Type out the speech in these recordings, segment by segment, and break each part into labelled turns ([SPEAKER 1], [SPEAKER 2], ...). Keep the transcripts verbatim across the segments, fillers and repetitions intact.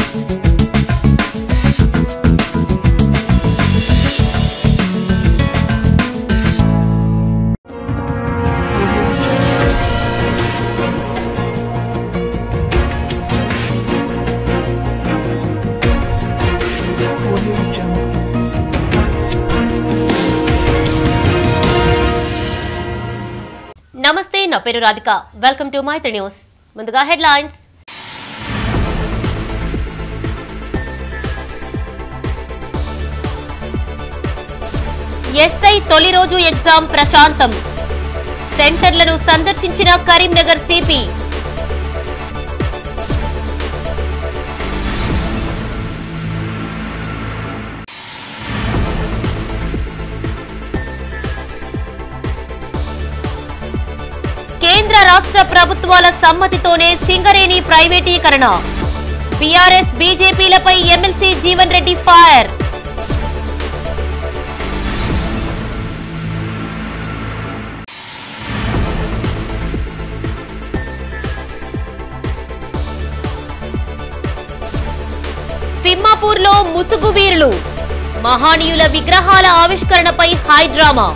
[SPEAKER 1] నమస్తే, నా పేరు Radhika. Welcome to Maitri news. ముందుగా హెడ్లైన్స్. ఎస్ఐ తొలి రోజు ఎగ్జామ్ ప్రశాంతం. సెంటర్లను సందర్శించిన కరీంనగర్ సిపి. కేంద్ర రాష్ట్ర ప్రభుత్వాల సమ్మతితోనే సింగరేణి ప్రైవేటీకరణ. బీఆర్ఎస్ బీజేపీలపై ఎమ్మెల్సీ జీవన్ రెడ్డి ఫైర్. తిమ్మాపూర్లో ముసుగు వీరులు. మహానీయుల విగ్రహాల ఆవిష్కరణపై హై డ్రామా.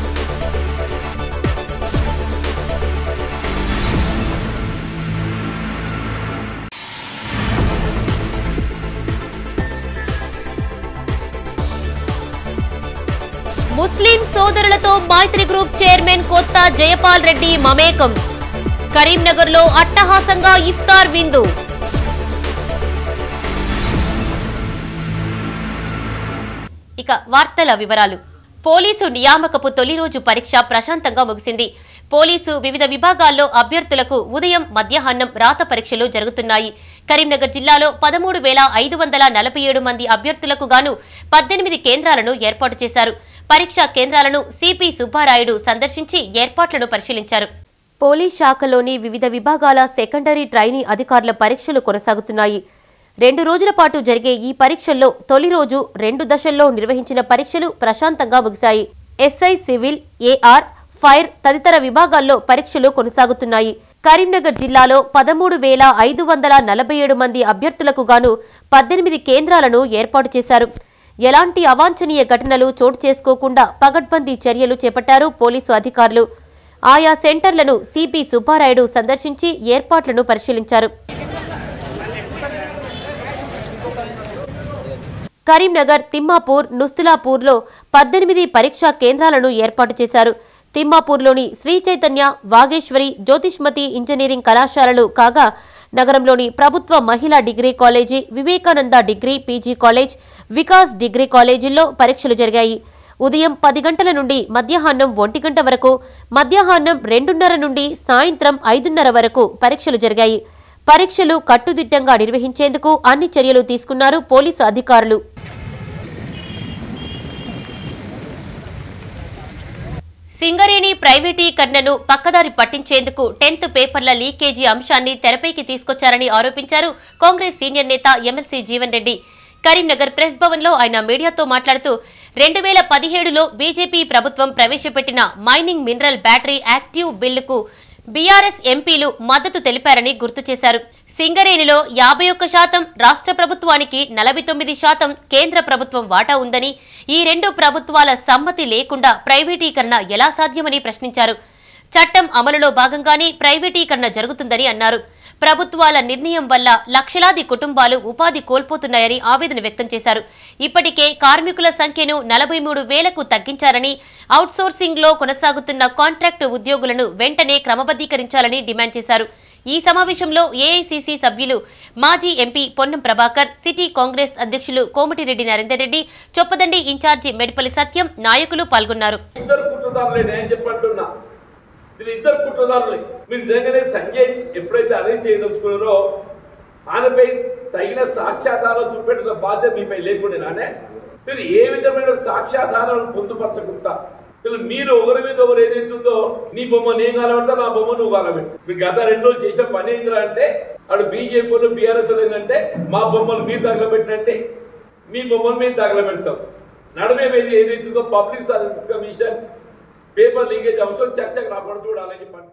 [SPEAKER 1] ముస్లిం సోదరులతో మైత్రి గ్రూప్ చైర్మన్ కొత్త జయపాల్ రెడ్డి మమేకం. కరీంనగర్ లో అట్టహాసంగా ఇఫ్తార్ విందు. ఇక వార్తల వివరాలు. పోలీసు నియామకపు తొలి రోజు పరీక్ష ప్రశాంతంగా ముగిసింది. పోలీసు వివిధ విభాగాల్లో అభ్యర్థులకు ఉదయం మధ్యాహ్నం రాత పరీక్షలు జరుగుతున్నాయి. కరీంనగర్ జిల్లాలో పదమూడు వేల ఐదు వందల నలభై ఏడు మంది అభ్యర్థులకు గాను పద్దెనిమిది కేంద్రాలను ఏర్పాటు చేశారు. పరీక్షా కేంద్రాలను సిపి సుబ్బారాయుడు సందర్శించి ఏర్పాట్లను పరిశీలించారు. పోలీస్ శాఖలోని వివిధ విభాగాల సెకండరీ ట్రైనీ అధికారుల పరీక్షలు కొనసాగుతున్నాయి. రెండు రోజుల పాటు జరిగే ఈ పరీక్షల్లో తొలి రోజు రెండు దశల్లో నిర్వహించిన పరీక్షలు ప్రశాంతంగా ముగిశాయి. ఎస్ఐ, సివిల్, ఏఆర్, ఫైర్ తదితర విభాగాల్లో పరీక్షలు కొనసాగుతున్నాయి. కరీంనగర్ జిల్లాలో పదమూడు వేల ఐదు వందల నలభై ఏడు మంది అభ్యర్థులకు గాను పద్దెనిమిది కేంద్రాలను ఏర్పాటు చేశారు. ఎలాంటి అవాంఛనీయ ఘటనలు చోటు చేసుకోకుండా పగడ్బందీ చర్యలు చేపట్టారు పోలీసు అధికారులు. ఆయా సెంటర్లను సిపి సుబ్బారాయుడు సందర్శించి ఏర్పాట్లను పరిశీలించారు. కరీంనగర్, తిమ్మాపూర్, నుస్తులాపూర్లో పద్దెనిమిది పరీక్షా కేంద్రాలను ఏర్పాటు చేశారు. తిమ్మాపూర్లోని శ్రీ చైతన్య, వాగేశ్వరి, జ్యోతిష్మతి ఇంజనీరింగ్ కళాశాలలు కాగా నగరంలోని ప్రభుత్వ మహిళా degree college, Vivekananda degree PG college, Vikas degree కాలేజీల్లో పరీక్షలు జరిగాయి. ఉదయం పది గంటల నుండి మధ్యాహ్నం ఒంటి గంట వరకు, మధ్యాహ్నం రెండున్నర నుండి సాయంత్రం ఐదున్నర వరకు పరీక్షలు జరిగాయి. పరీక్షలు కట్టుదిట్టంగా నిర్వహించేందుకు అన్ని చర్యలు తీసుకున్నారు పోలీసు అధికారులు. సింగరేణి ప్రైవేటీకరణను పక్కదారి పట్టించేందుకు టెన్త్ పేపర్ల లీకేజీ అంశాన్ని తెరపైకి తీసుకొచ్చారని ఆరోపించారు కాంగ్రెస్ సీనియర్ నేత ఎమ్మెల్సీ జీవన్ రెడ్డి. కరీంనగర్ ప్రెస్ భవన్ లో ఆయన మీడియాతో మాట్లాడుతూ రెండు వేల పదిహేడులో బీజేపీ ప్రభుత్వం ప్రవేశపెట్టిన మైనింగ్ మినరల్ బ్యాటరీ యాక్టివ్ బిల్లుకు బీఆర్ఎస్ ఎంపీలు మద్దతు తెలిపారని గుర్తు చేశారు. సింగరేణిలో యాభై ఒక్క శాతం రాష్ట్ర ప్రభుత్వానికి నలభై తొమ్మిది శాతం కేంద్ర ప్రభుత్వం వాటా ఉందని, ఈ రెండు ప్రభుత్వాల సమ్మతి లేకుండా ప్రైవేటీకరణ ఎలా సాధ్యమని ప్రశ్నించారు. చట్టం అమలులో భాగంగానే ప్రైవేటీకరణ జరుగుతుందని అన్నారు. ప్రభుత్వాల నిర్ణయం వల్ల లక్షలాది కుటుంబాలు ఉపాధి కోల్పోతున్నాయని ఆవేదన వ్యక్తం చేశారు. ఇప్పటికే కార్మికుల సంఖ్యను నలభై మూడు వేలకు తగ్గించారని, అవుట్సోర్సింగ్ లో కొనసాగుతున్న కాంట్రాక్టు ఉద్యోగులను వెంటనే క్రమబద్దీకరించాలని డిమాండ్ చేశారు. ఈ సమావేశంలో ఏఐసీసీ సభ్యులు, మాజీ MP Ponnam Prabhakar, city Congress అధ్యక్షులు కోమటిరెడ్డి నరేందర్ రెడ్డి, చొప్పదండి ఇన్ఛార్జి మెడిపల్లి సత్యం, నాయకులు పాల్గొన్నారు.
[SPEAKER 2] ఇద్దరు కుట్రదారులు మీరు నిజంగానే సంజయ్ ఎప్పుడైతే అరెస్ట్ చేయదలుచుకున్నారో ఆయనపై తగిన సాక్ష్యాధారాలు చూపెట్టిన బాధ్యత మీపై లేకుండానే మీరు ఏ విధమైన సాక్ష్యాధారాలను పొందుపరచకుండా మీరు ఒకరి మీద ఒకరు ఏదైతుందో నీ బొమ్మ నేను కాలబెడతా, నా బొమ్మ నువ్వు కాలబెట్టు. మీరు గత రెండు రోజులు చేసిన పని ఏంద్రా అంటే అటు బీజేపీలు బీఆర్ఎస్ ఏంటంటే మా బొమ్మలు మీరు తగలబెట్టినంటే మీ బొమ్మలు మేము తగలబెడతాం. నడమేది ఏదైతుందో public service commission paper leakage అవసరం చర్చకు రాకూడదు చూడాలని చెప్పండి.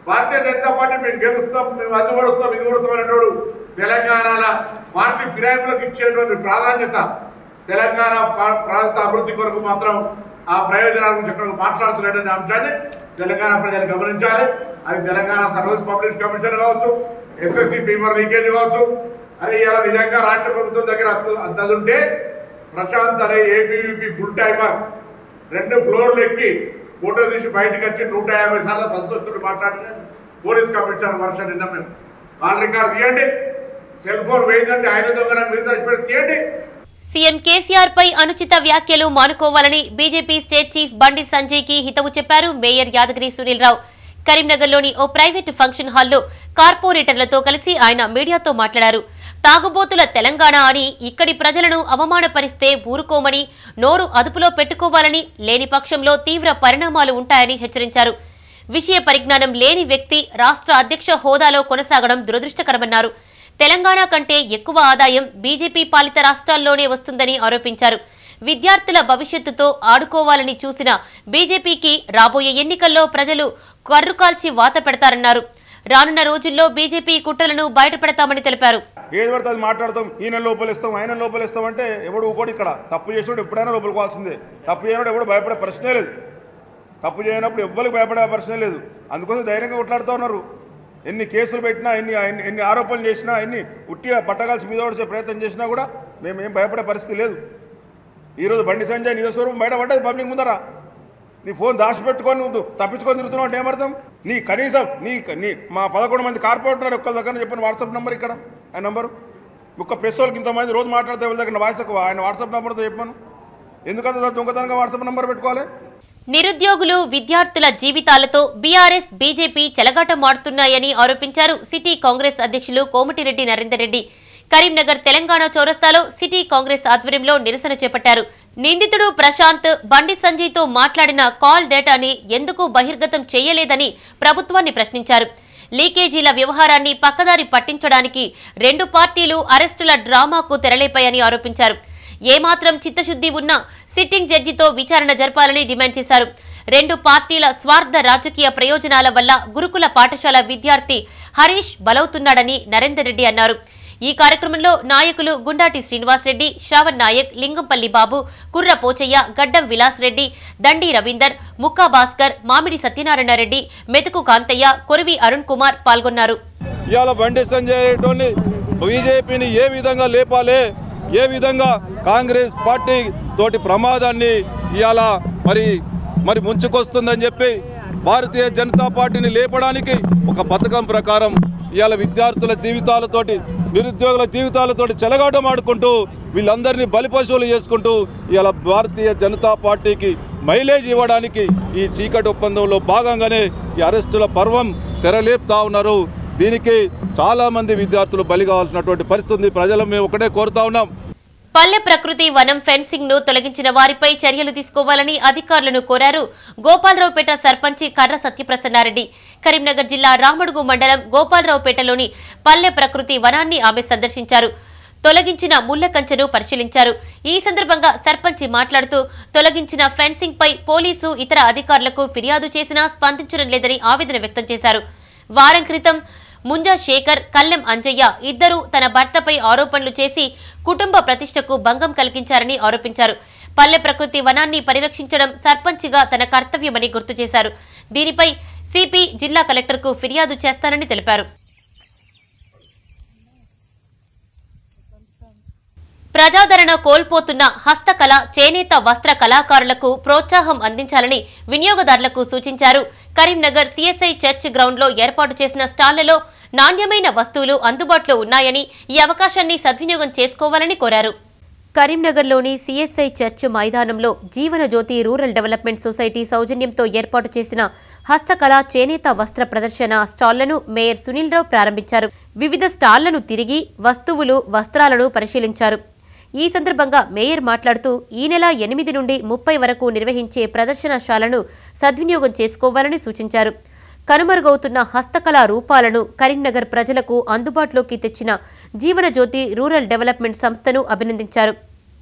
[SPEAKER 3] భారతీయ జనతా పార్టీ మేము గెలుస్తాం, మేము అది కొడుస్తాం, ఇది కొడుతాం అనేటోడు తెలంగాణలో పార్టీ ఫిరాయింపులకు ఇచ్చేటువంటి ప్రాధాన్యత తెలంగాణ ప్రాంత అభివృద్ధి కొరకు మాత్రం ఆ ప్రయోజనాల గురించి ఎక్కడ మాట్లాడుతున్నటువంటి అంశాన్ని తెలంగాణ ప్రజలు గమనించాలి. అది తెలంగాణ సర్వీస్ పబ్లిక్ కమిషన్ కావచ్చు, ఎస్ఎస్సి పేపర్ లీకేజ్ కావచ్చు. అరే ఇలా నిజంగా రాష్ట్ర ప్రభుత్వం దగ్గర అద్దదుంటే ప్రశాంత్ అనే ఏబీవీపీ ఫుల్ టైమర్ రెండు ఫ్లోర్లు ఎక్కి ఫోటో తీసి బయటకు వచ్చి నూట యాభై సార్లు సంతోషుడు మాట్లాడిన పోలీస్ కమిషనర్ వర్ష నిన్న మేము కాల్ రికార్డు తీయండి, సెల్ ఫోన్ వేయిందంటే ఆయన దొంగ మీరు చచ్చిపెట్టి తీయండి.
[SPEAKER 1] సీఎం కేసీఆర్ పై అనుచిత వ్యాఖ్యలు మానుకోవాలని BJP state chief Bandi Sanjay కి హితవు చెప్పారు మేయర్ యాదగిరి సునీల్ రావు. కరీంనగర్లోని ఓ ప్రైవేటు ఫంక్షన్ హాల్లో కార్పొరేటర్లతో కలిసి ఆయన మీడియాతో మాట్లాడారు. తాగుబోతుల తెలంగాణ అని ఇక్కడి ప్రజలను అవమానపరిస్తే ఊరుకోమని, నోరు అదుపులో పెట్టుకోవాలని, లేని పక్షంలో తీవ్ర పరిణామాలు ఉంటాయని హెచ్చరించారు. విషయ పరిజ్ఞానం లేని వ్యక్తి రాష్ట్ర అధ్యక్ష హోదాలో కొనసాగడం దురదృష్టకరమన్నారు. తెలంగాణ కంటే ఎక్కువ ఆదాయం బీజేపీ పాలిత రాష్ట్రాల్లోనే వస్తుందని ఆరోపించారు. విద్యార్థుల భవిష్యత్తుతో ఆడుకోవాలని చూసిన బీజేపీకి రాబోయే ఎన్నికల్లో ప్రజలు కర్రు కాల్చి వాత పెడతారన్నారు. రానున్న రోజుల్లో బీజేపీ కుట్రలను బయటపెడతామని తెలిపారు.
[SPEAKER 4] ఏది పడితే అది మాట్లాడతాం, ఈయన లోపలిస్తాం ఆయన లోపలిస్తాం అంటే ఎవడు ఊకోడు. ఇక్కడ తప్పు చేసినప్పుడు ఎప్పుడైనా లోపలికోవాల్సిందే. తప్పు చేయనప్పుడు ఎవడు భయపడే ప్రశ్నే లేదు. తప్పు చేయనప్పుడు ఎవ్వరికి భయపడే ప్రశ్నే లేదు. అందుకోసం ధైర్యంగా కొట్లాడుతూ ఉన్నారు. ఎన్ని కేసులు పెట్టినా, ఎన్ని ఎన్ని ఆరోపణలు చేసినా, ఎన్ని ఉట్టిగా పట్టగాల్సి మీద వచ్చే ప్రయత్నం చేసినా కూడా మేము ఏం భయపడే పరిస్థితి లేదు. ఈరోజు బండి సంజయ్ నిజ స్వరూపం బయటపడ్డది పబ్లిక్ ముందరా. నీ ఫోన్ దాచిపెట్టుకొని నువ్వు తప్పించుకొని తిరుగుతున్నావు అంటే ఏమర్థం? నీ కనీసం నీ నీ మా పదకొండు మంది కార్పొరేటర్ ఒక్కరి దగ్గర చెప్పిన వాట్సాప్ నెంబర్ ఇక్కడ ఆ నెంబరు ఒక్క ప్రెస్ వాళ్ళకి ఇంతమంది రోజు మాట్లాడితే వాళ్ళ దగ్గర వాయిస్ ఎక్కువ ఆయన వాట్సాప్ నెంబర్తో చెప్పాను. ఎందుకంటే దొంగతనంగా వాట్సాప్ నెంబర్ పెట్టుకోవాలి?
[SPEAKER 1] నిరుద్యోగులు, విద్యార్థుల జీవితాలతో బీఆర్ఎస్, బీజేపీ చెలగాటమాడుతున్నాయని ఆరోపించారు సిటీ కాంగ్రెస్ అధ్యక్షులు కోమటిరెడ్డి నరేందర్ రెడ్డి. కరీంనగర్ తెలంగాణ చౌరస్తాలో సిటీ కాంగ్రెస్ ఆధ్వర్యంలో నిరసన చేపట్టారు. నిందితుడు ప్రశాంత్ బండి సంజయ్తో మాట్లాడిన కాల్ డేటాని ఎందుకు బహిర్గతం చేయలేదని ప్రభుత్వాన్ని ప్రశ్నించారు. లీకేజీల వ్యవహారాన్ని పక్కదారి పట్టించడానికి రెండు పార్టీలు అరెస్టుల డ్రామాకు తెరలేపాయని ఆరోపించారు. ఏమాత్రం చిత్తశుద్ది ఉన్నా సిట్టింగ్ జడ్జితో విచారణ జరపాలని డిమాండ్ చేశారు. రెండు పార్టీల స్వార్థ రాజకీయ ప్రయోజనాల వల్ల గురుకుల పాఠశాల విద్యార్థి హరీష్ బలవుతున్నాడని నరేందర్ రెడ్డి అన్నారు. ఈ కార్యక్రమంలో నాయకులు గుండాటి శ్రీనివాసరెడ్డి, శ్రావణ్ నాయక్, లింగంపల్లి బాబు, కుర్ర పోచయ్య, గడ్డం విలాస్ రెడ్డి, దండి రవీందర్, ముక్కా భాస్కర్, మామిడి సత్యనారాయణ రెడ్డి, మెతుకు కాంతయ్య, కొరివి అరుణ్ కుమార్ పాల్గొన్నారు.
[SPEAKER 4] ఇవాళ బండి సంజయ్ బీజేపీని ఏ విధంగా లేపాలి, ఏ విధంగా కాంగ్రెస్ పార్టీ తోటి ప్రమాదాన్ని ఇవాళ మరి మరి ముంచుకొస్తుందని చెప్పి భారతీయ జనతా పార్టీని లేపడానికి ఒక పథకం ప్రకారం ఇవాళ విద్యార్థుల జీవితాలతోటి, నిరుద్యోగుల జీవితాలతోటి చెలగాటమాడుకుంటూ వీళ్ళందరినీ బలిపశువులు చేసుకుంటూ ఇవాళ భారతీయ జనతా పార్టీకి మైలేజ్ ఇవ్వడానికి ఈ చీకటి ఒప్పందంలో భాగంగానే ఈ అరెస్టుల పర్వం తెరలేపుతా ఉన్నారు. దీనికి చాలామంది విద్యార్థులు బలి కావాల్సినటువంటి పరిస్థితి. ప్రజలు మేము ఒకటే కోరుతా ఉన్నాం.
[SPEAKER 1] పల్లె ప్రకృతి వనం ఫెన్సింగ్ ను తొలగించిన వారిపై చర్యలు తీసుకోవాలని అధికారులను కోరారు గోపాలరావుపేట సర్పంచి కర్ర సత్యప్రసన్నారెడ్డి. కరీంనగర్ జిల్లా రామడుగు మండలం గోపాలరావుపేటలోని పల్లె ప్రకృతి వనాన్ని ఆమె సందర్శించారు. తొలగించిన ముళ్ల కంచెను పరిశీలించారు. ఈ సందర్భంగా సర్పంచి మాట్లాడుతూ తొలగించిన ఫెన్సింగ్ పై పోలీసు ఇతర అధికారులకు ఫిర్యాదు చేసినా స్పందించడం లేదని ఆవేదన వ్యక్తం చేశారు. వారం క్రితం ముంజా శేఖర్, కల్లెం అంజయ్య ఇద్దరు తన భర్తపై ఆరోపణలు చేసి కుటుంబ ప్రతిష్టకు భంగం కలిగించారని ఆరోపించారు. పల్లె ప్రకృతి వనాన్ని పరిరక్షించడం సర్పంచిగా తన కర్తవ్యమని గుర్తు చేశారు. దీనిపై సిపి జిల్లా కలెక్టర్కు ఫిర్యాదు చేస్తానని తెలిపారు. ప్రజాదరణ కోల్పోతున్న హస్తకళ, చేనేత వస్త్ర కళాకారులకు ప్రోత్సాహం అందించాలని వినియోగదారులకు సూచించారు. కరీంనగర్ సిఎస్ఐ చర్చ్ గ్రౌండ్ లో ఏర్పాటు చేసిన స్టాళ్లలో నాణ్యమైన వస్తువులు అందుబాటులో ఉన్నాయని, ఈ అవకాశాన్ని సద్వినియోగం చేసుకోవాలని కోరారు. కరీంనగర్లోని సిఎస్ఐ చర్చ్ మైదానంలో జీవనజ్యోతి రూరల్ డెవలప్మెంట్ సొసైటీ సౌజన్యంతో ఏర్పాటు చేసిన హస్తకళ, చేనేత వస్త్ర ప్రదర్శన స్టాళ్లను మేయర్ సునీల్ రావు ప్రారంభించారు. వివిధ స్టాళ్లను తిరిగి వస్తువులు, వస్త్రాలను పరిశీలించారు. ఈ సందర్భంగా మేయర్ మాట్లాడుతూ ఈ నెల ఎనిమిది నుండి ముప్పై వరకు నిర్వహించే ప్రదర్శనశాలను సద్వినియోగం చేసుకోవాలని సూచించారు. కనుమరుగవుతున్న హస్తకళా రూపాలను కరీంనగర్ ప్రజలకు అందుబాటులోకి తెచ్చిన జీవనజ్యోతి రూరల్ డెవలప్మెంట్ సంస్థను అభినందించారు.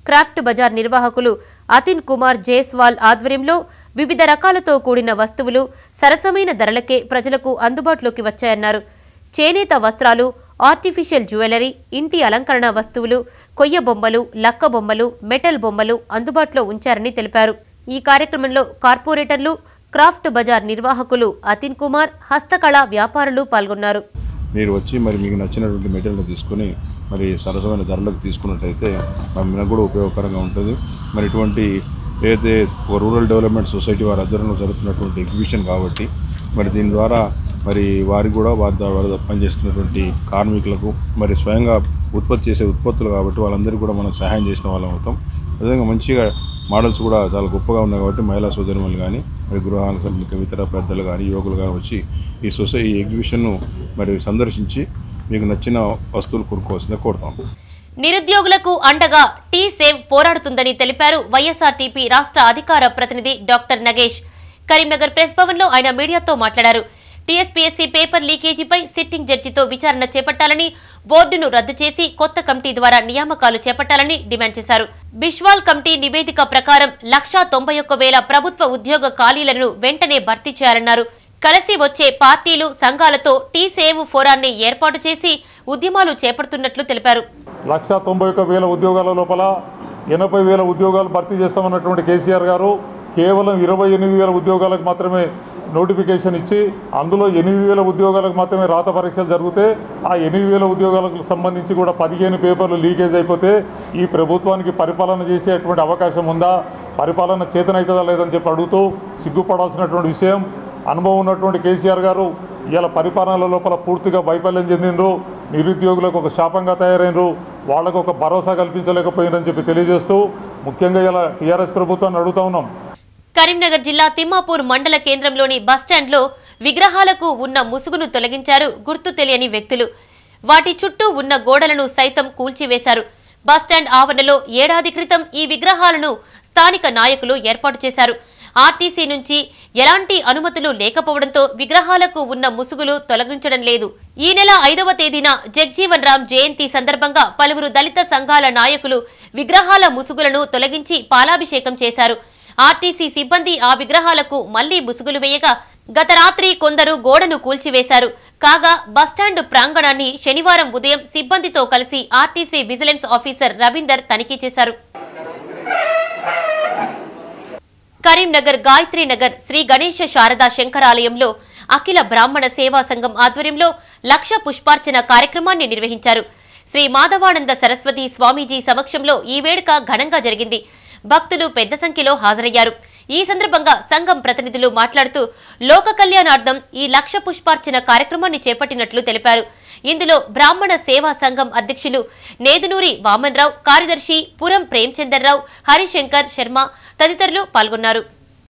[SPEAKER 1] క్రాఫ్ట్ బజార్ నిర్వాహకులు అతిన్ కుమార్ జైస్వాల్ ఆధ్వర్యంలో వివిధ రకాలతో కూడిన వస్తువులు సరసమైన ధరలకే ప్రజలకు అందుబాటులోకి వచ్చాయన్నారు. చేనేత వస్త్రాలు, ఆర్టిఫిషియల్ జ్యువెలరీ, ఇంటి అలంకరణ వస్తువులు, కొయ్య బొమ్మలు, లక్క బొమ్మలు, మెటల్ బొమ్మలు అందుబాటులో ఉంచారని తెలిపారు. ఈ కార్యక్రమంలో కార్పొరేటర్లు, క్రాఫ్ట్ బజార్ నిర్వాహకులు అతిన్ కుమార్, హస్తకళ వ్యాపారులు పాల్గొన్నారు.
[SPEAKER 4] మీరు వచ్చి మరి మీకు నచ్చినటువంటి మెటీరియల్ తీసుకొని మరి సరసమైన ధరలకు తీసుకున్నట్టయితే మనకు కూడా ఉపయోగకరంగా ఉంటుంది. మరి ఇటువంటి ఏదైతే రూరల్ డెవలప్మెంట్ సొసైటీ వారి ఆధ్వర్యంలో జరుగుతున్నటువంటి ఎగ్జిబిషన్ కాబట్టి మరి దీని ద్వారా మరి వారికి కూడా వారి ద్వారా పనిచేస్తున్నటువంటి కార్మికులకు మరి స్వయంగా ఉత్పత్తి చేసే ఉత్పత్తులు కాబట్టి వాళ్ళందరికీ కూడా మనం సహాయం చేసిన వాళ్ళం అవుతాం. అదేవిధంగా మంచిగా మోడల్స్ కూడా చాలా గొప్పగా ఉన్నాయి కాబట్టి మహిళా సోదరులు కానీ మరి గృహాలకు ఇతర పెద్దలు కానీ యువకులు కానీ వచ్చి ఈ సొసైటీ ఈ ఎగ్జిబిషన్ను మరి సందర్శించి మీకు నచ్చిన వస్తువులు కొనుక్కోవాల్సిందే కోరుతాం.
[SPEAKER 1] నిరుద్యోగులకు అండగా టీ సేవ్ పోరాడుతుందని తెలిపారు వైఎస్ఆర్టీపీ రాష్ట్ర అధికార ప్రతినిధి డాక్టర్ నగేష్. కరీంనగర్ ప్రెస్ భవన్ లో ఆయన మీడియాతో మాట్లాడారు. టీఎస్పీఎస్సీ పేపర్ లీకేజీపై సిట్టింగ్ జడ్జితో విచారణ చేపట్టాలని, బోర్డును రద్దు చేసి కొత్త కమిటీ ద్వారా నియామకాలు చేపట్టాలని డిమాండ్ చేశారు. బిష్వాల్ కమిటీ నివేదిక ప్రకారం లక్షా తొంభై ఒక్క వేల ప్రభుత్వ ఉద్యోగ ఖాళీలను వెంటనే భర్తీ చేయాలన్నారు. కలిసి వచ్చే పార్టీలు, సంఘాలతో టీ సేవ్ ఫోరాన్ని ఏర్పాటు చేసి ఉద్యమాలు చేపడుతున్నట్లు తెలిపారు.
[SPEAKER 5] లక్షా తొంభై ఒక్క వేల ఉద్యోగాల లోపల ఎనభై వేల ఉద్యోగాలు భర్తీ చేస్తామన్నటువంటి కేసీఆర్ గారు కేవలం ఇరవై ఎనిమిది వేల ఉద్యోగాలకు మాత్రమే నోటిఫికేషన్ ఇచ్చి అందులో ఎనిమిది వేల ఉద్యోగాలకు మాత్రమే రాత పరీక్షలు జరిగితే ఆ ఎనిమిది వేల ఉద్యోగాలకు సంబంధించి కూడా పదిహేను పేపర్లు లీకేజ్ అయిపోతే ఈ ప్రభుత్వానికి పరిపాలన చేసేటువంటి అవకాశం ఉందా, పరిపాలన చేతనవుతుందా లేదని చెప్పి అడుగుతూ సిగ్గుపడాల్సినటువంటి విషయం. అనుభవం ఉన్నటువంటి కేసీఆర్ గారు ఇలా పరిపాలన లోపల పూర్తిగా వైఫల్యం చెందినరు, నిరుద్యోగులకు ఒక శాపంగా తయారైనరు, వాళ్లకు ఒక భరోసా కల్పించలేకపోయినని చెప్పి తెలియజేస్తూ ముఖ్యంగా ఇలా టీఆర్ఎస్ ప్రభుత్వాన్ని అడుగుతా ఉన్నాం.
[SPEAKER 1] కరీంనగర్ జిల్లా తిమ్మాపూర్ మండల కేంద్రంలోని బస్టాండ్లో విగ్రహాలకు ఉన్న ముసుగును తొలగించారు గుర్తు తెలియని వ్యక్తులు. వాటి చుట్టూ ఉన్న గోడలను సైతం కూల్చివేశారు. బస్టాండ్ ఆవరణలో ఏడాది క్రితం ఈ విగ్రహాలను స్థానిక నాయకులు ఏర్పాటు చేశారు. ఆర్టీసీ నుంచి ఎలాంటి అనుమతులు లేకపోవడంతో విగ్రహాలకు ఉన్న ముసుగులు తొలగించడం లేదు. ఈ నెల ఐదవ తేదీన జగ్జీవన్ రామ్ జయంతి సందర్భంగా పలువురు దళిత సంఘాల నాయకులు విగ్రహాల ముసుగులను తొలగించి పాలాభిషేకం చేశారు. ఆర్టీసీ సిబ్బంది ఆ విగ్రహాలకు మళ్లీ ముసుగులు వేయగా గత రాత్రి కొందరు గోడను కూల్చివేశారు. కాగా బస్టాండ్ ప్రాంగణాన్ని శనివారం ఉదయం సిబ్బందితో కలిసి ఆర్టీసీ విజిలెన్స్ ఆఫీసర్ రవీందర్ తనిఖీ చేశారు. కరీంనగర్ గాయత్రి నగర్ శ్రీ గణేశ శారదా శంకరాలయంలో అఖిల బ్రాహ్మణ సేవా సంఘం ఆధ్వర్యంలో లక్ష పుష్పార్చన కార్యక్రమాన్ని నిర్వహించారు. శ్రీ మాధవానంద సరస్వతి స్వామీజీ సమక్షంలో ఈ వేడుక ఘనంగా జరిగింది. భక్తులు పెద్ద సంఖ్యలో హాజరయ్యారు. ఈ సందర్భంగా సంఘం ప్రతినిధులు మాట్లాడుతూ లోక కళ్యాణార్థం ఈ లక్ష పుష్పార్చన కార్యక్రమాన్ని చేపట్టినట్లు తెలిపారు. ఇందులో బ్రాహ్మణ సేవా సంఘం అధ్యక్షులు నేదునూరి వామన్రావు, కార్యదర్శి పురం ప్రేమచందర్రావు, హరిశంకర్ శర్మ తదితరులు పాల్గొన్నారు.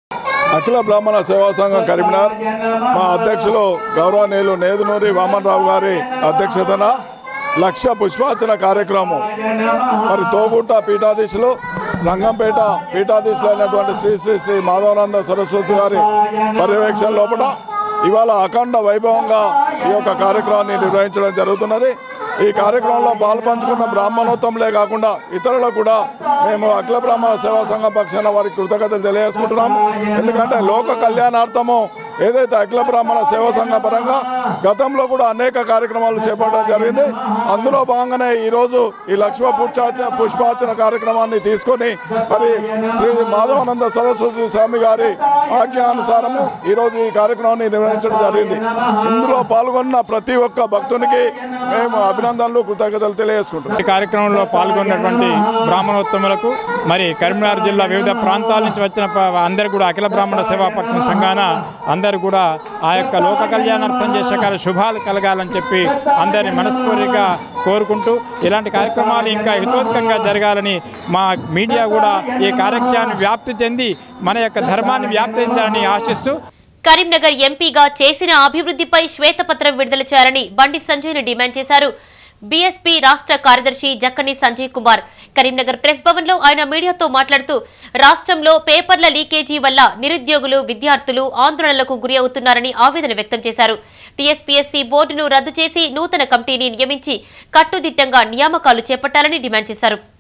[SPEAKER 6] అఖిల బ్రాహ్మణ సేవా సంఘం కరీంనగర్ మా అధ్యక్షులు గౌరవనీయులు నేదునూరి వామన్రావు గారి అధ్యక్షతన లక్ష పుష్పార్చన కార్యక్రమం మరి తోగుట్ట పీఠాధీశులు రంగంపేట పీఠాధీశులు అయినటువంటి శ్రీ శ్రీ శ్రీ మాధవానంద సరస్వతి గారి పర్యవేక్షణ లోపల ఇవాళ అఖండ వైభవంగా ఈ యొక్క కార్యక్రమాన్ని నిర్వహించడం జరుగుతున్నది. ఈ కార్యక్రమంలో పాల్పంచుకున్న బ్రాహ్మణోత్తములే కాకుండా ఇతరులకు కూడా మేము అఖిల బ్రాహ్మణ సేవా సంఘం పక్షాన వారికి కృతజ్ఞతలు తెలియజేసుకుంటున్నాము. ఎందుకంటే లోక కళ్యాణార్థము ఏదైతే అఖిల బ్రాహ్మణ సేవా సంఘ పరంగా గతంలో కూడా అనేక కార్యక్రమాలు చేపట్టడం జరిగింది. అందులో భాగంగానే ఈరోజు ఈ లక్ష్మ పుష్పార్చన పుష్పార్చన కార్యక్రమాన్ని తీసుకొని మరి శ్రీ మాధవానంద సరస్వతి స్వామి గారి ఆజ్ఞానుసారము ఈరోజు ఈ కార్యక్రమాన్ని నిర్వహించడం జరిగింది. ఇందులో పాల్గొన్న ప్రతి ఒక్క భక్తునికి మేము అభినందనలు కృతజ్ఞతలు తెలియజేసుకుంటున్నాం.
[SPEAKER 7] ఈ కార్యక్రమంలో పాల్గొన్నటువంటి బ్రాహ్మణోత్తములకు మరి కరీంనగర్ జిల్లా వివిధ ప్రాంతాల నుంచి వచ్చిన అందరూ కూడా అఖిల బ్రాహ్మణ సేవా పక్షం సంఘాన అందరూ కూడా ఆ యొక్క లోక కళ్యాణార్థం చేసే కార్య శుభాలు కలగాలని చెప్పి అందరినీ మనస్ఫూర్తిగా కోరుకుంటూ ఇలాంటి కార్యక్రమాలు ఇంకా హితోత్కంగా జరగాలని మా మీడియా కూడా ఈ కార్యక్రమాన్ని వ్యాప్తి చెంది మన యొక్క ధర్మాన్ని వ్యాప్తి చెందాలని ఆశిస్తూ
[SPEAKER 1] కరీంనగర్ ఎంపీగా చేసిన అభివృద్ధిపై శ్వేతపత్రం విడుదల చేయాలని బండి సంజయ్ను డిమాండ్ చేశారు. బీఎస్పీ రాష్ట్ర కార్యదర్శి జక్కని సంజయ్ కుమార్ కరీంనగర్ ప్రెస్ భవన్ లో ఆయన మీడియాతో మాట్లాడుతూ రాష్ట్రంలో పేపర్ల లీకేజీ వల్ల నిరుద్యోగులు, విద్యార్థులు ఆందోళనలకు గురి అవుతున్నారని ఆవేదన వ్యక్తం చేశారు. టీఎస్పీఎస్సీ బోర్డును రద్దు చేసి నూతన కమిటీని నియమించి కట్టుదిట్టంగా నియామకాలు చేపట్టాలని డిమాండ్ చేశారు.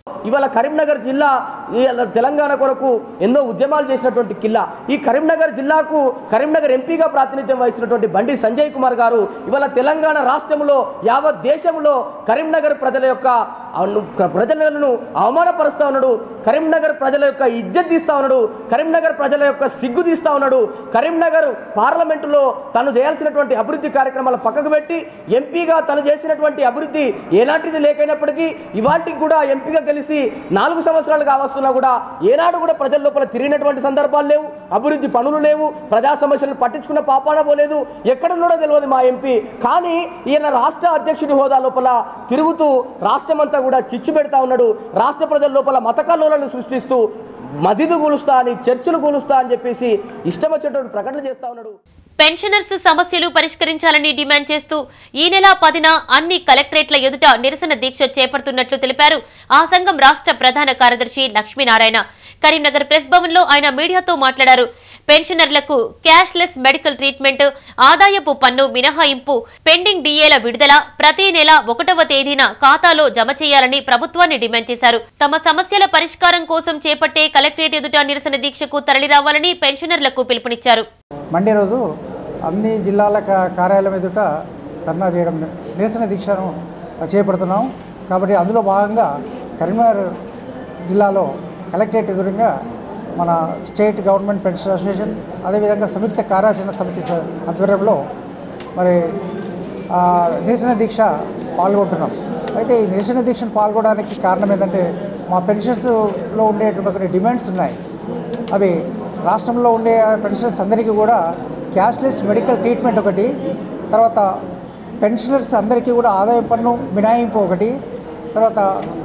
[SPEAKER 8] ఇవాళ కరీంనగర్ జిల్లా తెలంగాణ కొరకు ఎన్నో ఉద్యమాలు చేసినటువంటి జిల్లా. ఈ కరీంనగర్ జిల్లాకు కరీంనగర్ ఎంపీగా ప్రాతినిధ్యం వహిస్తున్నటువంటి బండి సంజయ్ కుమార్ గారు ఇవాళ తెలంగాణ రాష్ట్రంలో యావత్ దేశంలో కరీంనగర్ ప్రజల యొక్క ప్రజలను అవమానపరుస్తూ ఉన్నాడు. కరీంనగర్ ప్రజల యొక్క ఇజ్జత్ తీస్తూ ఉన్నాడు. కరీంనగర్ ప్రజల యొక్క సిగ్గు తీస్తూ ఉన్నాడు. కరీంనగర్ పార్లమెంటులో తను చేయాల్సినటువంటి అభివృద్ధి కార్యక్రమాలు పక్కకు పెట్టి ఎంపీగా తను చేసినటువంటి అభివృద్ధి ఎలాంటిది లేకైనప్పటికీ ఇవాటికి కూడా ఎంపీగా గెలిచి నాలుగు సంవత్సరాలు కావస్తున్నా కూడా ఏనాడు కూడా ప్రజల లోపల తిరిగినటువంటి సందర్భాలు లేవు. అభివృద్ధి పనులు లేవు. ప్రజా సమస్యలను పట్టించుకున్న పాపాన పోలేదు. ఎక్కడున్నాడో తెలియదు మా ఎంపీ. కానీ ఈయన రాష్ట్ర అధ్యక్షుడి హోదా లోపల తిరుగుతూ రాష్ట్రమంతా కూడా చిచ్చు పెడతా ఉన్నాడు. రాష్ట్ర ప్రజల లోపల మత కల్లోలను సృష్టిస్తూ మసీదు కూలుస్తా అని చర్చలు కూలుస్తా అని చెప్పేసి ఇష్టం వచ్చినటువంటి ప్రకటన చేస్తా ఉన్నాడు.
[SPEAKER 1] పెన్షనర్స్ సమస్యలు పరిష్కరించాలని డిమాండ్ చేస్తూ ఈ నెల పదిన అన్ని కలెక్టరేట్ల ఎదుట నిరసన దీక్ష చేపడుతున్నట్లు తెలిపారు ఆ సంఘం రాష్ట్ర ప్రధాన కార్యదర్శి లక్ష్మీనారాయణ. కరీంనగర్ ప్రెస్ భవన్ లో ఆయన మీడియాతో మాట్లాడారు. పెన్షనర్లకు క్యాష్లెస్ మెడికల్ ట్రీట్మెంట్, ఆదాయపు పన్ను మినహాయింపు, పెండింగ్ డిఏల విడుదల ప్రతి నెల ఒకటవ తేదీన ఖాతాలో జమ చేయాలని ప్రభుత్వాన్ని డిమాండ్ చేశారు. తమ సమస్యల పరిష్కారం కోసం చేపట్టే కలెక్టరేట్ ఎదుట నిరసన దీక్షకు తరలిరావాలని పెన్షనర్లకు పిలుపునిచ్చారు.
[SPEAKER 9] మండే రోజు అన్ని జిల్లాల కార్యాలయం ఎదుట ధర్నా చేయడం నిరసన దీక్షను చేపడుతున్నాం. కాబట్టి అందులో భాగంగా కరీంనగర్ జిల్లాలో కలెక్టరేట్ ఎదురుగా మన స్టేట్ గవర్నమెంట్ పెన్షన్ అసోసియేషన్ అదేవిధంగా సంయుక్త కార్యాచరణ సమితి ఆధ్వర్యంలో మరి నిరసన దీక్ష పాల్గొంటున్నాం. అయితే ఈ నిరసన దీక్షను పాల్గొనడానికి కారణం ఏంటంటే మా పెన్షన్స్లో ఉండేటువంటి డిమాండ్స్ ఉన్నాయి. అవి రాష్ట్రంలో ఉండే పెన్షనర్స్ అందరికీ కూడా క్యాష్లెస్ మెడికల్ ట్రీట్మెంట్ ఒకటి, తర్వాత పెన్షనర్స్ అందరికీ కూడా ఆదాయ పన్ను మినహాయింపు ఒకటి, తర్వాత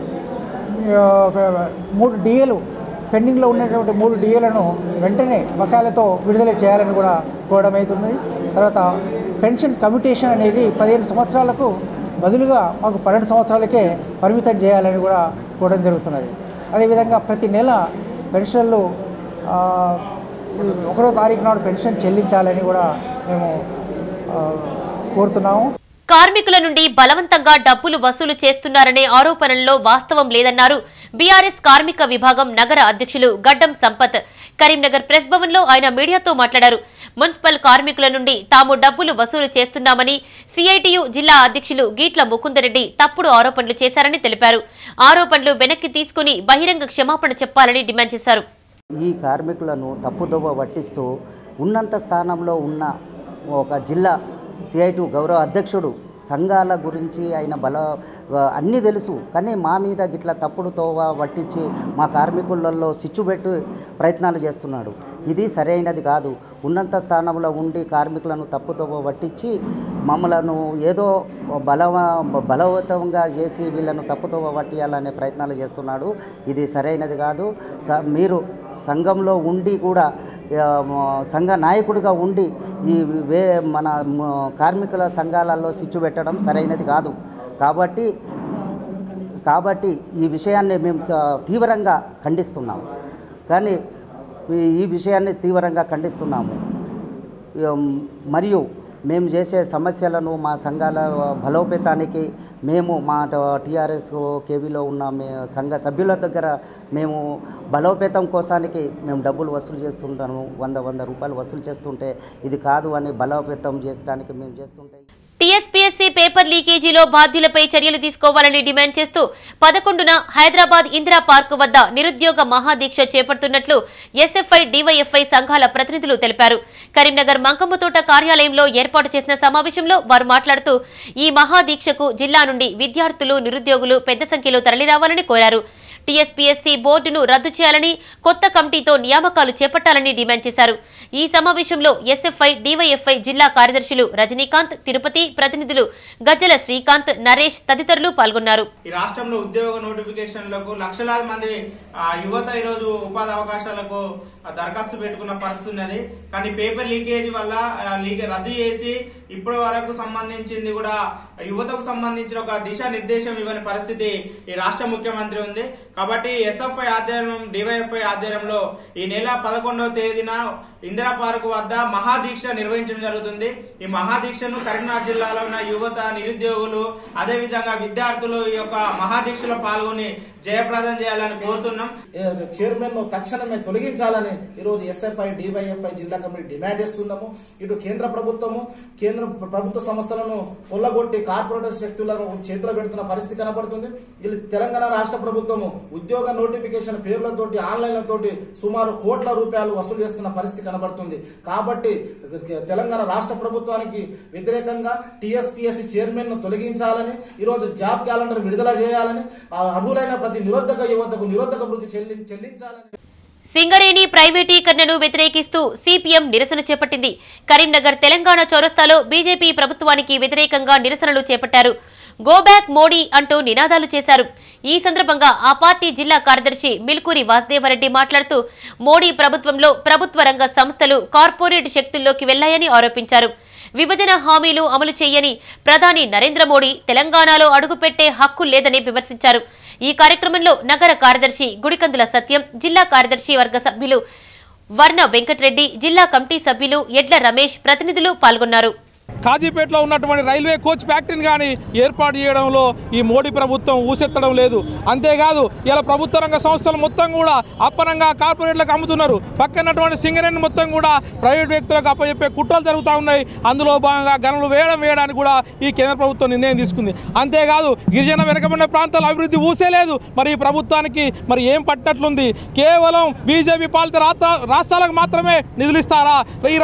[SPEAKER 9] మూడు డిఏలు పెండింగ్లో ఉన్నటువంటి మూడు డిఏలను వెంటనే బకాయిలతో విడుదల చేయాలని కూడా కోరడం అవుతుంది. తర్వాత పెన్షన్ కమ్యూటేషన్ అనేది పదిహేను సంవత్సరాలకు బదులుగా మాకు పన్నెండు సంవత్సరాలకే పరిమితం చేయాలని కూడా కోరడం జరుగుతున్నది. అదేవిధంగా ప్రతి నెల పెన్షన్లు ఒకటో తారీఖు నాడు పెన్షన్ చెల్లించాలని కూడా మేము కోరుతున్నాము.
[SPEAKER 1] కార్మికుల నుండి బలవంతంగా డబ్బులు వసూలు చేస్తున్నారనే ఆరోపణల్లో వాస్తవం లేదన్నారు బీఆర్ఎస్ కార్మిక విభాగం నగర అధ్యక్షులు గడ్డం సంపత్. కరీంనగర్ ప్రెస్ భవన్ లో ఆయన మీడియాతో మాట్లాడారు. మున్సిపల్ కార్మికుల నుండి తాము డబ్బులు వసూలు చేస్తున్నామని సిఐటియు జిల్లా అధ్యక్షులు గీట్ల ముకుందరెడ్డి తప్పుడు ఆరోపణలు చేశారని తెలిపారు. ఆరోపణలు వెనక్కి తీసుకుని బహిరంగ క్షమాపణ చెప్పాలని డిమాండ్ చేశారు.
[SPEAKER 10] ఈ కార్మికులను తప్పుదోవ పట్టిస్తూ ఉన్నంత స్థానంలో ఉన్న ఒక జిల్లా సిఐటియు గౌరవ అధ్యక్షుడు సంఘాల గురించి ఆయన బల అన్నీ తెలుసు, కానీ మా మీద గిట్ల తప్పుడు తోవ పట్టించి మా కార్మికులలో సిచ్చుబెట్టి ప్రయత్నాలు చేస్తున్నాడు. ఇది సరైనది కాదు. ఉన్నంత స్థానంలో ఉండి కార్మికులను తప్పుతోవ పట్టించి మమ్మలను ఏదో బలవ బలవంతంగా చేసి వీళ్ళను తప్పుతోవ పట్టియాలనే ప్రయత్నాలు చేస్తున్నాడు. ఇది సరైనది కాదు. స మీరు సంఘంలో ఉండి కూడా సంఘ నాయకుడిగా ఉండి ఈ వే మన కార్మికుల సంఘాలలో సిచ్చు పెట్టడం సరైనది కాదు. కాబట్టి కాబట్టి ఈ విషయాన్ని మేము తీవ్రంగా ఖండిస్తున్నాము. కానీ ఈ విషయాన్ని తీవ్రంగా ఖండిస్తున్నాము. మరియు మేము చేసే సమస్యలను మా సంఘాల బలోపేతానికి మేము మా టీఆర్ఎస్ కేవీలో ఉన్న మే సంఘ సభ్యుల దగ్గర మేము బలోపేతం కోసానికి మేము డబ్బులు వసూలు చేస్తుంటాము. వంద వంద రూపాయలు వసూలు చేస్తుంటే ఇది కాదు అని బలోపేతం చేయడానికి మేము చేస్తుంటే
[SPEAKER 1] టీఎస్పీఎస్సీ పేపర్ లీకేజీలో బాధ్యులపై చర్యలు తీసుకోవాలని డిమాండ్ చేస్తూ పదకొండున హైదరాబాద్ ఇందిరా పార్క్ వద్ద నిరుద్యోగ మహాదీక్ష చేపడుతున్నట్లు ఎస్ఎఫ్ఐ డివైఎఫ్ఐ సంఘాల ప్రతినిధులు తెలిపారు. కరీంనగర్ మంకమ్మతోట కార్యాలయంలో ఏర్పాటు చేసిన సమావేశంలో వారు మాట్లాడుతూ ఈ మహాదీక్షకు జిల్లా నుండి విద్యార్థులు, నిరుద్యోగులు పెద్ద సంఖ్యలో తరలిరావాలని కోరారు. టీఎస్పీఎస్సీ బోర్డును రద్దు చేయాలని, కొత్త కమిటీతో నియామకాలు చేపట్టాలని డిమాండ్ చేశారు. ఈ సమావేశంలో ఎస్ఎఫ్ఐ డివైఎఫ్ఐ జిల్లా కార్యదర్శులు రజనీకాంత్, తిరుపతి ప్రతినిధులు గజ్జల శ్రీకాంత్, నరేష్ తదితరులు పాల్గొన్నారు.
[SPEAKER 11] ఈ రాష్ట్రంలో ఉద్యోగ నోటిఫికేషన్లకు లక్షలాది మంది యువత ఈ రోజు ఉపాధి అవకాశాలకు దరఖాస్తు పెట్టుకున్న పరిస్థితి ఉన్నది. కానీ పేపర్ లీకేజ్ వల్ల లీక్ రద్దు చేసి ఇప్పటి వరకు సంబంధించింది కూడా యువతకు సంబంధించిన ఒక దిశా నిర్దేశం ఇవ్వని పరిస్థితి ఈ రాష్ట్ర ముఖ్యమంత్రి ఉంది. కాబట్టి ఎస్ఎఫ్ఐ ఆధ్వర్యం, డివైఎఫ్ఐ ఆధ్వర్యంలో ఈ నెల పదకొండవ తేదీన ఇందిరా పార్క్ వద్ద మహాదీక్ష నిర్వహించడం జరుగుతుంది. ఈ మహాదీక్షను కరీంనగర్ జిల్లాలో ఉన్న యువత, నిరుద్యోగులు, అదే విధంగా విద్యార్థులు ఈ యొక్క మహాదీక్షలో పాల్గొని జయప్రదం చేయాలని కోరుతున్నాం.
[SPEAKER 12] చైర్మన్ తక్షణమే తొలగించాలని ఈరోజు ఎస్ఎఫ్ఐ డివైఎఫ్ఐ జిల్లా కమిటీ డిమాండ్ చేస్తున్నాము. ఇటు కేంద్ర ప్రభుత్వము కేంద్ర ప్రభుత్వ సంస్థలను కొల్లగొట్టి కార్పొరేటర్ శక్తులను చేతిలో పెడుతున్న పరిస్థితి కనబడుతుంది. వీళ్ళు తెలంగాణ రాష్ట్ర ప్రభుత్వము ఉద్యోగ నోటిఫికేషన్ పేర్లతోటి ఆన్లైన్లతోటి సుమారు కోట్ల రూపాయలు వసూలు చేస్తున్న పరిస్థితి కనబడుతుంది. కాబట్టి తెలంగాణ రాష్ట్ర ప్రభుత్వానికి వ్యతిరేకంగా టీఎస్పీఎస్సీ చైర్మన్ ను తొలగించాలని, ఈరోజు జాబ్ క్యాలెండర్ విడుదల చేయాలని, అర్హులైన ప్రతి నిరుద్యోగ యువతకు నిరుద్యోగ వృత్తి చెల్లించాలని.
[SPEAKER 1] సింగరేణి ప్రైవేటీకరణను వ్యతిరేకిస్తూ సిపిఎం నిరసన చేపట్టింది. కరీంనగర్ తెలంగాణ చౌరస్తాలో బీజేపీ ప్రభుత్వానికి వ్యతిరేకంగా నిరసనలు చేపట్టారు. గో బ్యాక్ మోడీ అంటూ నినాదాలు చేశారు. ఈ సందర్భంగా ఆ పార్టీ జిల్లా కార్యదర్శి మిల్కూరి వాసుదేవరెడ్డి మాట్లాడుతూ మోడీ ప్రభుత్వంలో ప్రభుత్వ రంగ సంస్థలు కార్పొరేట్ శక్తుల్లోకి వెళ్లాయని ఆరోపించారు. విభజన హామీలు అమలు చేయని ప్రధాని నరేంద్ర మోడీ తెలంగాణలో అడుగుపెట్టే హక్కు లేదని విమర్శించారు. ఈ కార్యక్రమంలో నగర కార్యదర్శి గుడికందుల సత్యం, జిల్లా కార్యదర్శి వర్గ సభ్యులు వర్ణ వెంకటరెడ్డి, జిల్లా కమిటీ సభ్యులు ఎడ్ల రమేష్ ప్రతినిధులు పాల్గొన్నారు.
[SPEAKER 13] కాజీపేటలో ఉన్నటువంటి రైల్వే కోచ్ ఫ్యాక్టరీని కానీ ఏర్పాటు చేయడంలో ఈ మోడీ ప్రభుత్వం ఊసెత్తడం లేదు. అంతేకాదు ఇలా ప్రభుత్వ రంగ సంస్థలు మొత్తం కూడా అప్పనంగా కార్పొరేట్లకు అమ్ముతున్నారు. పక్కనటువంటి సింగరేణి మొత్తం కూడా ప్రైవేట్ వ్యక్తులకు అప్పచెప్పే కుట్రలు జరుగుతూ ఉన్నాయి. అందులో భాగంగా గనులు వేయడం వేయడానికి కూడా ఈ కేంద్ర ప్రభుత్వం నిర్ణయం తీసుకుంది. అంతేకాదు గిరిజన వెనుకబడిన ప్రాంతాల అభివృద్ధి ఊసే లేదు. మరి ఈ ప్రభుత్వానికి మరి ఏం పట్టినట్లుంది? కేవలం బీజేపీ పాలిత రాష్ట్రాలకు మాత్రమే నిధులు ఇస్తారా?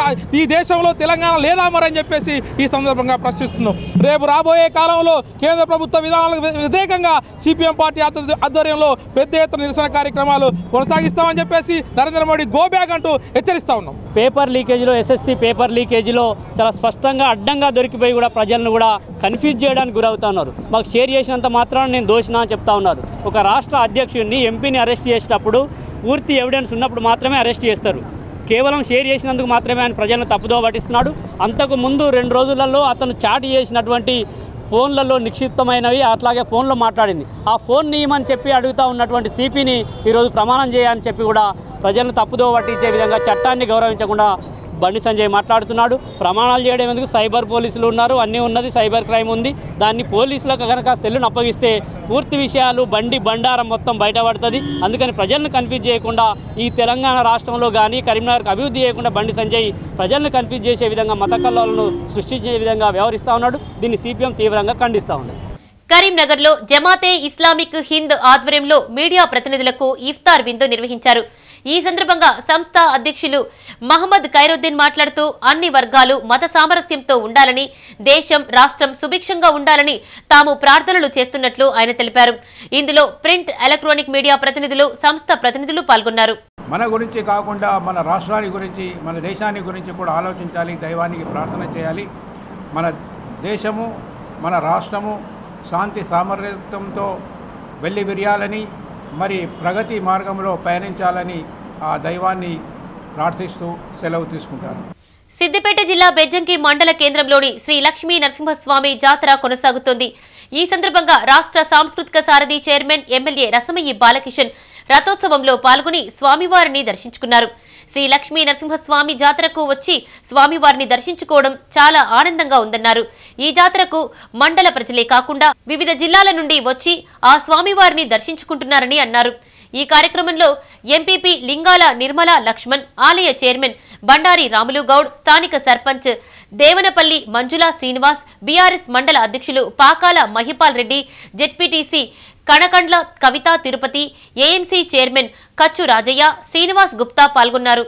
[SPEAKER 13] ఈ దేశంలో తెలంగాణ లేదా మరని చెప్పేసి ఈ సందర్భంగా ప్రశ్నిస్తున్నాం. రేపు రాబోయే కాలంలో కేంద్ర ప్రభుత్వ విధానాలకు వ్యతిరేకంగా సిపిఎం పార్టీ ఆధ్వర్యంలో పెద్ద ఎత్తున నిరసన కార్యక్రమాలు కొనసాగిస్తామని చెప్పేసి నరేంద్ర మోడీ గో బ్యాక్ అంటూ హెచ్చరిస్తా ఉన్నాం.
[SPEAKER 14] పేపర్ లీకేజీలో ఎస్ఎస్సి పేపర్ లీకేజీలో చాలా స్పష్టంగా అడ్డంగా దొరికిపోయి కూడా ప్రజలను కూడా కన్ఫ్యూజ్ చేయడానికి గురవుతున్నారు. మాకు షేర్ చేసినంత మాత్రాన నేను దోషినా అని చెప్తా ఉన్నారు. ఒక రాష్ట్ర అధ్యక్షుడిని ఎంపీని అరెస్ట్ చేసేటప్పుడు పూర్తి ఎవిడెన్స్ ఉన్నప్పుడు మాత్రమే అరెస్ట్ చేస్తారు. కేవలం షేర్ చేసినందుకు మాత్రమే ఆయన ప్రజలను తప్పుదో పట్టిస్తున్నాడు. అంతకు ముందు రెండు రోజులలో అతను చాట్ చేసినటువంటి ఫోన్లలో నిక్షిప్తమైనవి, అట్లాగే ఫోన్లో మాట్లాడింది ఆ ఫోన్ నియమని చెప్పి అడుగుతూ ఉన్నటువంటి సిపిని ఈరోజు ప్రమాణం చేయాలని చెప్పి కూడా ప్రజలను తప్పుదో పట్టించే విధంగా చట్టాన్ని గౌరవించకుండా బండి సంజయ్ మాట్లాడుతున్నాడు. ప్రమాణాలు చేయడం ఎందుకు? సైబర్ పోలీసులు ఉన్నారు, అన్నీ ఉన్నది, సైబర్ క్రైమ్ ఉంది. దాన్ని పోలీసులకు కనుక సెల్లును అప్పగిస్తే పూర్తి విషయాలు బండి బండారం మొత్తం బయటపడుతుంది. అందుకని ప్రజలను కన్ఫ్యూజ్ చేయకుండా ఈ తెలంగాణ రాష్ట్రంలో కానీ కరీంనగర్కి అభివృద్ధి చేయకుండా బండి సంజయ్ ప్రజలను కన్ఫ్యూజ్ చేసే విధంగా మత కల్లోలను సృష్టించే విధంగా వ్యవహరిస్తూ ఉన్నాడు. దీన్ని సిపిఎం తీవ్రంగా ఖండిస్తూ ఉంది.
[SPEAKER 1] కరీంనగర్లో జమాతే ఇస్లామిక్ హింద్ ఆధ్వర్యంలో మీడియా ప్రతినిధులకు ఇఫ్తార్ విందు నిర్వహించారు. ఈ సందర్భంగా సంస్థ అధ్యక్షులు మహమ్మద్ ఖైరుద్దీన్ మాట్లాడుతూ అన్ని వర్గాలు మత సామరస్యంతో ఉండాలని, దేశం రాష్ట్రం సుభిక్షంగా ఉండాలని తాము ప్రార్థనలు చేస్తున్నట్లు ఆయన తెలిపారు. ఇందులో ప్రింట్, ఎలక్ట్రానిక్ మీడియా ప్రతినిధులు, సంస్థ ప్రతినిధులు పాల్గొన్నారు.
[SPEAKER 15] మన గురించి కాకుండా మన రాష్ట్రాన్ని గురించి, మన దేశాన్ని గురించి కూడా ఆలోచించాలి, దైవానికి ప్రార్థన చేయాలి. మన దేశము, మన రాష్ట్రము శాంతి సామర్థ్యంతో వెళ్ళి విరియాలని, మరి ప్రగతి మార్గంలో పయనించాలని ఆ దైవాన్ని ప్రార్థిస్తూ సెలవు తీసుకుంటారు.
[SPEAKER 1] సిద్దిపేట జిల్లా బెజ్జంకి మండల కేంద్రంలోని శ్రీ లక్ష్మీ నరసింహస్వామి జాతర కొనసాగుతోంది. ఈ సందర్భంగా రాష్ట్ర సాంస్కృతిక సారథి చైర్మన్ ఎమ్మెల్యే రసమయ్యి బాలకిషన్ రథోత్సవంలో పాల్గొని స్వామివారిని దర్శించుకున్నారు. శ్రీ లక్ష్మీ నరసింహస్వామి జాతరకు వచ్చి స్వామివారిని దర్శించుకోవడం చాలా ఆనందంగా ఉందన్నారు. ఈ జాతరకు మండల ప్రజలే కాకుండా వివిధ జిల్లాల నుండి వచ్చి ఆ స్వామివారిని దర్శించుకుంటున్నారని అన్నారు. ఈ కార్యక్రమంలో ఎంపీపీ లింగాల నిర్మలా లక్ష్మణ్, ఆలయ చైర్మన్ బండారి రాములు గౌడ్, స్థానిక సర్పంచ్ దేవనపల్లి మంజులా శ్రీనివాస్, బీఆర్ఎస్ మండల అధ్యక్షులు Pakala Mahipal Reddy, ZPTC Kanakandla Kavitha Tirupathi, AMC chairman Kachu Rajaiah, Srinivas Gupta పాల్గొన్నారు.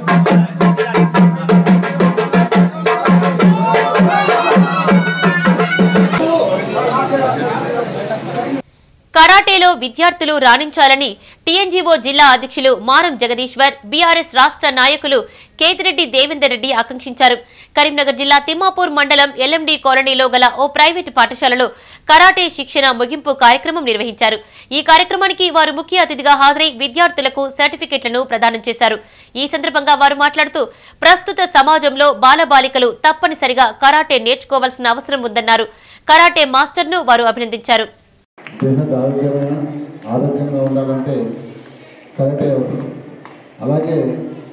[SPEAKER 1] కరాటేలో విద్యార్థులు రాణించాలని టీఎన్జీఓ జిల్లా అధ్యక్షులు మారం జగదీశ్వర్, బీఆర్ఎస్ రాష్ట్ర నాయకులు కేతిరెడ్డి దేవేందర్ రెడ్డి ఆకాంక్షించారు. కరీంనగర్ జిల్లా తిమ్మాపూర్ మండలం ఎల్ఎండి కాలనీలో గల ఓ ప్రైవేటు పాఠశాలలో కరాటే శిక్షణ ముగింపు కార్యక్రమం నిర్వహించారు. ఈ కార్యక్రమానికి వారు ముఖ్య అతిథిగా హాజరై విద్యార్థులకు సర్టిఫికెట్లను ప్రదానం చేశారు. ఈ సందర్భంగా వారు మాట్లాడుతూ ప్రస్తుత సమాజంలో బాలబాలికలు తప్పనిసరిగా కరాటే నేర్చుకోవాల్సిన అవసరం ఉందన్నారు. కరాటే మాస్టర్ను వారు అభినందించారు.
[SPEAKER 16] బేహద్ ఆరోగ్యమైన ఆరోగ్యంగా ఉండాలంటే కరెక్టే అవసరం. అలాగే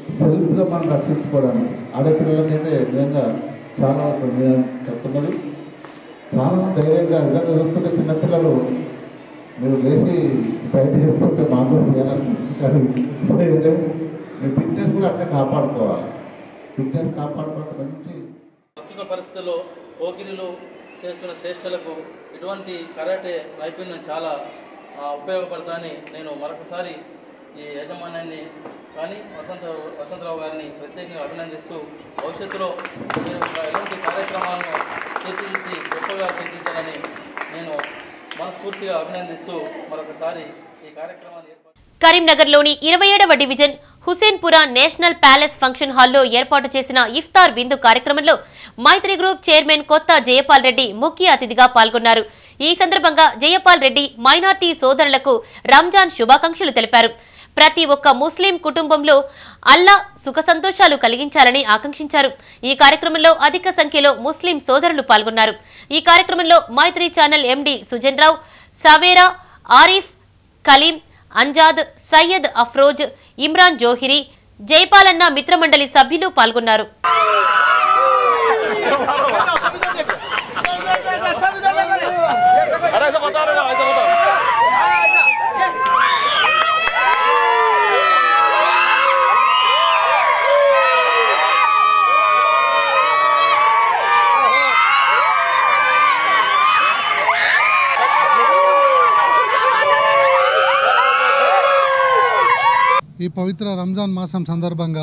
[SPEAKER 16] సెల్ఫ్గా మనం రక్షించుకోవడానికి ఆడపిల్లలకైతే నిజంగా చాలా నేను చెప్తున్నది చాలా ధైర్యంగా విధంగా చూస్తుంటే చిన్నపిల్లలు మీరు లేచి బయట చేస్తుంటే మాకు కూడా చేయాలని మీ ఫిట్నెస్ కూడా అట్లా కాపాడుకోవాలి. ఫిట్నెస్ కాపాడుకోవడం మంచి
[SPEAKER 17] ప్రస్తుత పరిస్థితుల్లో పోకిరీలు చేస్తున్న శ్రేష్ఠులకు ఇటువంటి కరాటే నైపుణ్యం చాలా ఉపయోగపడతాయని నేను మరొకసారి ఈ యాజమాన్యాన్ని కానీ వసంత వసంతరావు గారిని ప్రత్యేకంగా అభినందిస్తూ భవిష్యత్తులో నేను ఎలాంటి కార్యక్రమాలను తీర్చిదిద్ది గొప్పగా తీర్చిదిద్దాలని నేను మనస్ఫూర్తిగా అభినందిస్తూ మరొకసారి ఈ కార్యక్రమాన్ని
[SPEAKER 1] కరీంనగర్లోని ఇరవై ఏడవ division Husenpura national palace function హాల్లో ఏర్పాటు చేసిన ఇఫ్తార్ విందు కార్యక్రమంలో మైత్రి గ్రూప్ చైర్మన్ కొత్త జయపాల్ రెడ్డి ముఖ్య అతిథిగా పాల్గొన్నారు. ఈ సందర్భంగా జయపాల్ రెడ్డి మైనార్టీ సోదరులకు రంజాన్ శుభాకాంక్షలు తెలిపారు. ప్రతి ఒక్క ముస్లిం కుటుంబంలో అల్లా సుఖ సంతోషాలు కలిగించాలని ఆకాంక్షించారు. ఈ కార్యక్రమంలో అధిక సంఖ్యలో ముస్లిం సోదరులు పాల్గొన్నారు. ఈ కార్యక్రమంలో మైత్రి ఛానల్ ఎండీ సుజన్ రావు, సవేరా, ఆరిఫ్, కలీం, అంజాద్, సయ్యద్ అఫ్రోజ్, ఇమ్రాన్ జోహిరి, జైపాలన్న మిత్రమండలి సభ్యులు పాల్గొన్నారు.
[SPEAKER 18] ఈ పవిత్ర రంజాన్ మాసం సందర్భంగా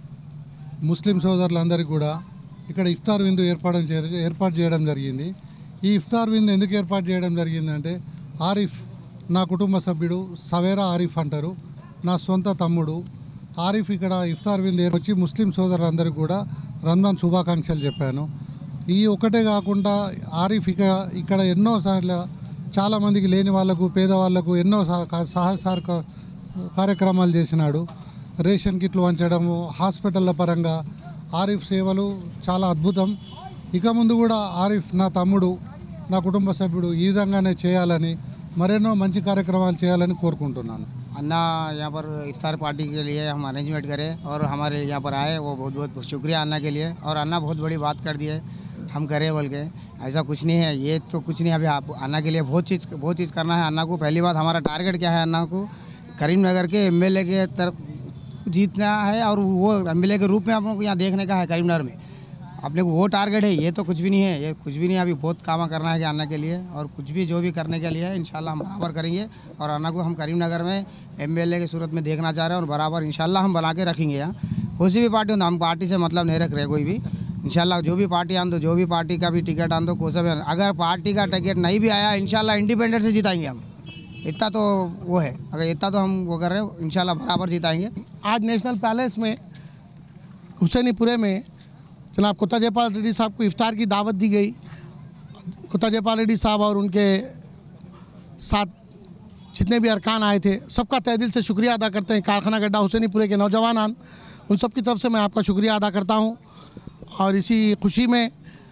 [SPEAKER 18] ముస్లిం సోదరులందరికీ కూడా ఇక్కడ ఇఫ్తార్ విందు ఏర్పాటు ఏర్పాటు చేయడం జరిగింది. ఈ ఇఫ్తార్ విందు ఎందుకు ఏర్పాటు చేయడం జరిగిందంటే ఆరిఫ్ నా కుటుంబ సభ్యుడు, సవేరా ఆరిఫ్ అంటారు, నా సొంత తమ్ముడు ఆరిఫ్ ఇక్కడ ఇఫ్తార్ విందు వచ్చి ముస్లిం సోదరులందరికీ కూడా రంజాన్ శుభాకాంక్షలు చెప్పాను. ఈ ఒకటే కాకుండా ఆరిఫ్ ఇక ఇక్కడ ఎన్నోసార్లు చాలామందికి లేని వాళ్లకు, పేదవాళ్లకు ఎన్నో సహకార కార్యక్రమాలు చేసినాడు. రేషన్ కిట్లు వంచడము, హాస్పిటళ్ళ పరంగా ఆరిఫ్ సేవలు చాలా అద్భుతం. ఇక ముందు కూడా ఆరిఫ్ నా తమ్ముడు, నా కుటుంబ సభ్యుడు ఈ విధంగానే చేయాలని, మరెన్నో మంచి కార్యక్రమాలు చేయాలని కోరుకుంటున్నాను.
[SPEAKER 19] अन्ना यहाँ पर इफ्तार पार्टी के लिए हम अरेंजमेंट करें और हमारे यहाँ पर आए, वो बहुत बहुत शुक्रिया अन्ना के लिए। और अन्ना बहुत बड़ी बात कर दी है, हम करें बोल के, ऐसा कुछ नहीं है, ये तो कुछ नहीं। अभी आप अन्ना के लिए बहुत चीज़ बहुत चीज़ करना है अन्ना को। पहली बात हमारा टारगेट क्या है, अन्ना को करीमनगर के एमएलए के तरफ जीतना है और वो एमएलए के रूप में आप लोग को यहाँ देखने का है करीमनगर में। अपने को वो टारगेट है, ये तो कुछ भी नहीं है, ये कुछ भी नहीं है। अभी बहुत काम करना है कि अन्ना के लिए, और कुछ भी जो भी करने के लिए है इंशाल्लाह हम बराबर करेंगे। और अन्ना को हम करीमनगर में एमएलए की सूरत में देखना चाह रहे हैं और बराबर इंशाल्लाह हम बना के रखेंगे। यहाँ कोई सी भी पार्टी हो, हम पार्टी से मतलब नहीं रख रहे कोई भी। इंशाल्लाह जो भी पार्टी आन दो, जो भी पार्टी का भी टिकट आन दो, कोई सा भी, अगर पार्टी का टिकट नहीं भी आया इंशाल्लाह इंडिपेंडेंट से जिताएंगे हम। इतना तो वो है, अगर इतना तो हम वो कर रहे हैं, इंशाल्लाह बराबर जिताएंगे।
[SPEAKER 20] आज नेशनल पैलेस में हुसैनीपुरे में जनाब कोत्ता जयपाल रेड्डी साहब को इफ्तार की दावत दी गई। कोत्ता जयपाल रेड्डी साहब और उनके साथ जितने भी अरकान आए थे, सबका तहे दिल से शुक्रिया अदा करते हैं। कारखाना गड्ढा हुसैनीपुरे के नौजवान उन सब की तरफ से मैं आपका शुक्रिया अदा करता हूँ। और इसी खुशी में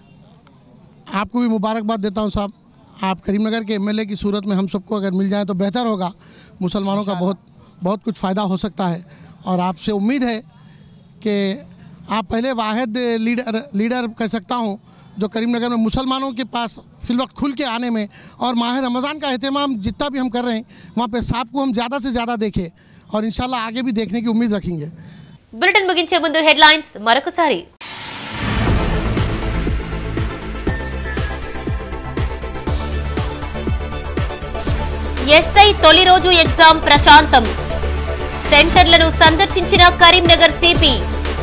[SPEAKER 20] आपको भी मुबारकबाद देता हूँ साहब। आप करीमनगर के एमएलए की सूरत में हम सबको अगर मिल जाए तो बेहतर होगा, मुसलमानों का बहुत बहुत कुछ फ़ायदा हो सकता है। और आपसे उम्मीद है कि आप पहले वाहिद लीडर लीडर कह सकता हूँ जो करीमनगर में मुसलमानों के पास फिलवक्त खुल के आने में, और माह रमज़ान का अहतमाम जितना भी हम कर रहे हैं वहाँ पे साहब को हम ज़्यादा से ज़्यादा देखें और इंशाल्लाह आगे भी देखने की उम्मीद रखेंगे।
[SPEAKER 1] बुलेटिन मुगिंचे मुंदु हेडलाइन्स मरొకసారి। ఎస్ఐ తొలి రోజు ఎగ్జామ్ ప్రశాంతం, సెంటర్లను సందర్శించిన కరీంనగర్ సిపి।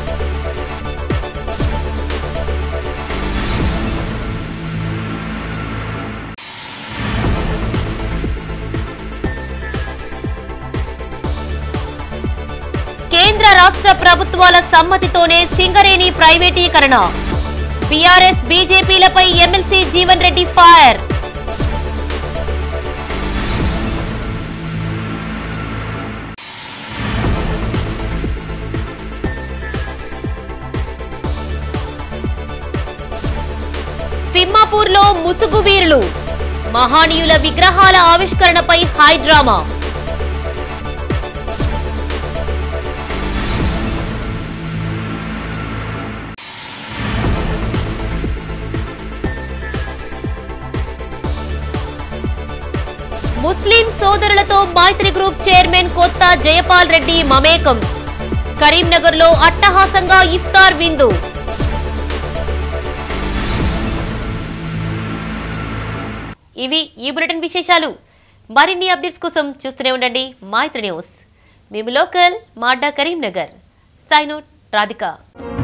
[SPEAKER 1] కేంద్ర రాష్ట్ర ప్రభుత్వాల సమ్మతితోనే సింగరేణి ప్రైవేటీకరణ, బీఆర్ఎస్ బీజేపీలపై ఎమ్మెల్సీ జీవన్ రెడ్డి ఫైర్। తిమ్మాపూర్లో ముసుగు వీరులు, మహానీయుల విగ్రహాల ఆవిష్కరణపై హై డ్రామా। ముస్లిం సోదరులతో మైత్రి గ్రూప్ చైర్మన్ కొత్త జయపాల్ రెడ్డి మమేకం. కరీంనగర్లో అట్టహాసంగా ఇఫ్తార్ విందు. ఇవి ఈ బులెటిన్ విశేషాలు. మరిన్ని అప్డేట్స్ కోసం చూస్తూనే ఉండండి మైత్రి న్యూస్. మేము లోకల్ మాడ్డా కరీంనగర్. Sign out Radhika.